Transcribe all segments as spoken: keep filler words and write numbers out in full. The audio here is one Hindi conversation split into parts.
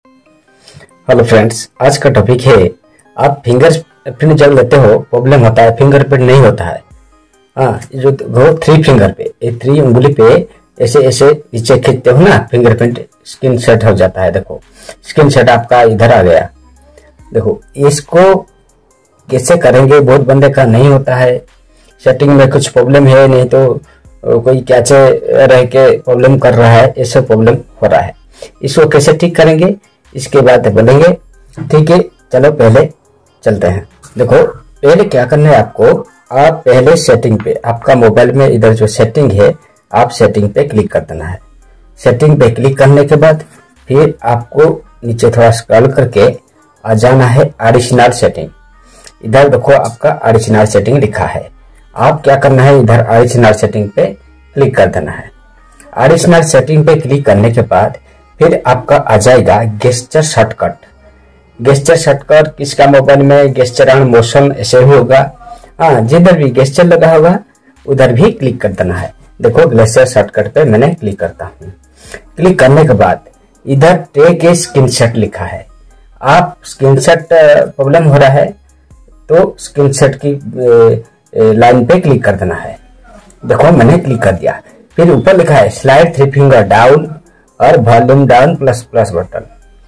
हेलो फ्रेंड्स, आज का टॉपिक है आप फिंगरप्रिंट जब लेते हो प्रॉब्लम होता है, फिंगरप्रिंट नहीं होता है। हाँ, जो वो थ्री फिंगर पे, ये थ्री उंगली पे ऐसे ऐसे नीचे खींचते हो ना, फिंगरप्रिंट स्क्रीन सेट हो जाता है। देखो स्क्रीन सेट आपका इधर आ गया। देखो इसको कैसे करेंगे, बहुत बंदे का नहीं होता है, सेटिंग में कुछ प्रॉब्लम है, नहीं तो कोई कैचे रह के प्रॉब्लम कर रहा है, ऐसे प्रॉब्लम हो रहा है। इसको कैसे ठीक करेंगे इसके बाद बोलेंगे, ठीक है। चलो पहले चलते हैं। देखो पहले क्या करना है आपको, आप पहले सेटिंग पे, आपका मोबाइल में इधर जो सेटिंग है, आप सेटिंग पे क्लिक कर देना है। सेटिंग पे क्लिक करने के बाद फिर आपको नीचे थोड़ा स्क्रॉल करके आ जाना है एडिशनल सेटिंग। इधर देखो आपका एडिशनल सेटिंग लिखा है, आप क्या करना है, इधर एडिशनल सेटिंग पे क्लिक कर देना है। एडिशनल सेटिंग पे क्लिक करने के बाद फिर आपका आ जाएगा गेस्चर शॉर्टकट। गेस्चर शॉर्टकट किसका मोबाइल में गेस्चर एंड मोशन ऐसे ही होगा। हाँ, जिधर भी गेस्चर लगा होगा उधर भी क्लिक कर देना है। देखो गेस्चर शॉर्टकट पे मैंने क्लिक करता हूँ। क्लिक करने के बाद इधर टेक ए स्क्रीनशॉट लिखा है। आप स्क्रीनशॉट प्रॉब्लम हो रहा है तो स्क्रीनशॉट की लाइन पे क्लिक कर देना है। देखो मैंने क्लिक कर दिया। फिर ऊपर लिखा है स्लाइड थ्री फिंगर डाउन और volume down plus plus button.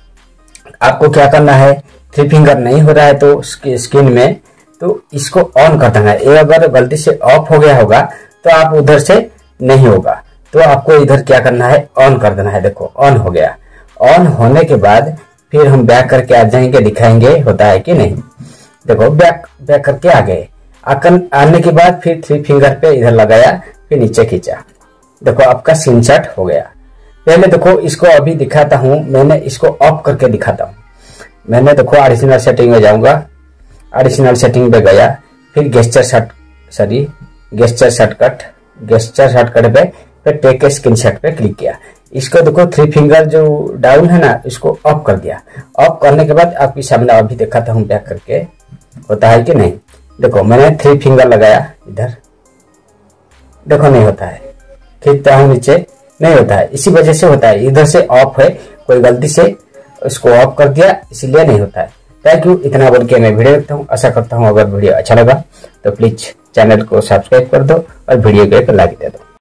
आपको क्या करना है, थ्री फिंगर नहीं हो रहा है तो स्क्रीन में, तो इसको ऑन कर देना है। ये अगर गलती से ऑफ हो गया होगा तो आप उधर से नहीं होगा, तो आपको इधर क्या करना है, ऑन कर देना है। देखो ऑन हो गया। ऑन होने के बाद फिर हम बैक करके आ जाएंगे, दिखाएंगे होता है कि नहीं। देखो बैक बैक करके आ गए। आने के बाद फिर थ्री फिंगर पे इधर लगाया, फिर नीचे खींचा। देखो आपका स्क्रीनशॉट हो गया। पहले देखो इसको अभी दिखाता हूं, मैंने इसको ऑफ करके दिखाता हूं। मैंने देखो एडिशनल सेटिंग में जाऊंगा, एडिशनल सेटिंग पे गया, फिर gesture short sorry gesture shortcut gesture shortcut पे फिर टेक ए स्क्रीनशॉट पे क्लिक किया। इसको देखो थ्री फिंगर जो डाउन है ना, इसको ऑफ कर दिया। ऑफ करने के बाद आपके सामने अभी दिखाता हूँ बैक करके होता है कि नहीं। देखो मैंने थ्री फिंगर लगाया इधर, देखो नहीं होता है, खींचता हूँ नीचे नहीं होता है, इसी वजह से होता है, इधर से ऑफ है, कोई गलती से इसको ऑफ कर दिया इसीलिए नहीं होता है। थैंक यू, इतना बोल के मैं वीडियो देखता हूँ। आशा करता हूँ अगर वीडियो अच्छा लगा तो प्लीज चैनल को सब्सक्राइब कर दो और वीडियो को एक लाइक दे दो।